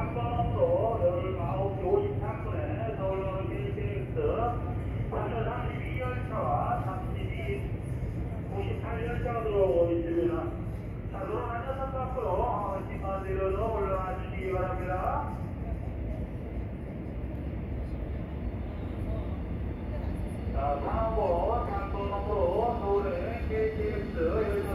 3번으로 19시 53분에 서울로 KTX 32열차와 98열차가 들어오고 있습니다. 자, 그럼 앉아서 밖으로 신반대로도 올라와 주시기 바랍니다. 자, 다음으로 3번으로 서울의 KTX